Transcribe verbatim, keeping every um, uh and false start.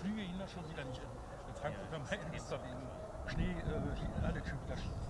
Flüge hin schon wieder nicht. In Frankfurt am Main ist da wegen Schnee äh, alle schon wieder